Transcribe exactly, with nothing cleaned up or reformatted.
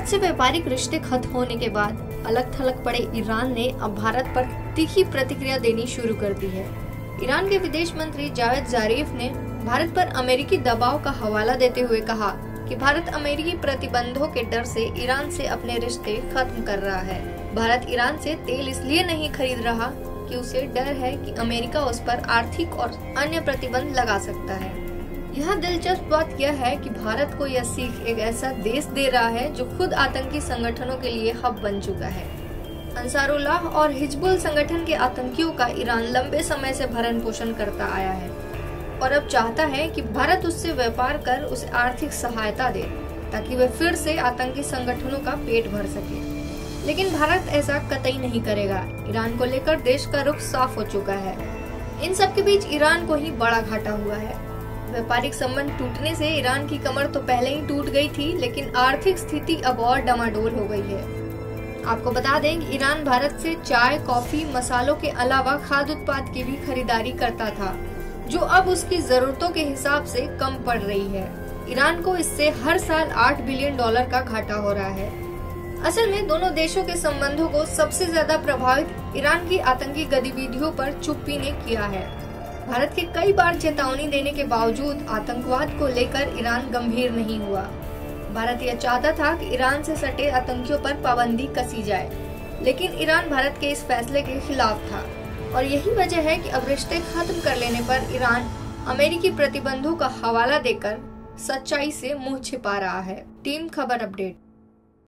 से व्यापारिक रिश्ते खत्म होने के बाद अलग थलग पड़े ईरान ने अब भारत पर तीखी प्रतिक्रिया देनी शुरू कर दी है। ईरान के विदेश मंत्री जावेद जारिफ ने भारत पर अमेरिकी दबाव का हवाला देते हुए कहा कि भारत अमेरिकी प्रतिबंधों के डर से ईरान से अपने रिश्ते खत्म कर रहा है। भारत ईरान से तेल इसलिए नहीं खरीद रहा कि उसे डर है कि अमेरिका उस पर आर्थिक और अन्य प्रतिबंध लगा सकता है। यहाँ दिलचस्प बात यह है कि भारत को यह सीख एक ऐसा देश दे रहा है जो खुद आतंकी संगठनों के लिए हब बन चुका है। अंसारुल्लाह और हिजबुल संगठन के आतंकियों का ईरान लंबे समय से भरण पोषण करता आया है और अब चाहता है कि भारत उससे व्यापार कर उसे आर्थिक सहायता दे ताकि वह फिर से आतंकी संगठनों का पेट भर सके। लेकिन भारत ऐसा कतई नहीं करेगा। ईरान को लेकर देश का रुख साफ हो चुका है। इन सब के बीच ईरान को ही बड़ा घाटा हुआ है। व्यापारिक संबंध टूटने से ईरान की कमर तो पहले ही टूट गई थी, लेकिन आर्थिक स्थिति अब और डमाडोल हो गई है। आपको बता दें कि ईरान भारत से चाय, कॉफी, मसालों के अलावा खाद्य उत्पाद की भी खरीदारी करता था, जो अब उसकी जरूरतों के हिसाब से कम पड़ रही है। ईरान को इससे हर साल आठ बिलियन डॉलर का घाटा हो रहा है। असल में दोनों देशों के संबंधों को सबसे ज्यादा प्रभावित ईरान की आतंकी गतिविधियों पर चुप्पी ने किया है। भारत के कई बार चेतावनी देने के बावजूद आतंकवाद को लेकर ईरान गंभीर नहीं हुआ। भारत यह चाहता था कि ईरान से सटे आतंकियों पर पाबंदी कसी जाए, लेकिन ईरान भारत के इस फैसले के खिलाफ था और यही वजह है कि अब रिश्ते खत्म कर लेने पर ईरान अमेरिकी प्रतिबंधों का हवाला देकर सच्चाई से मुंह छिपा रहा है। टीम खबर अपडेट।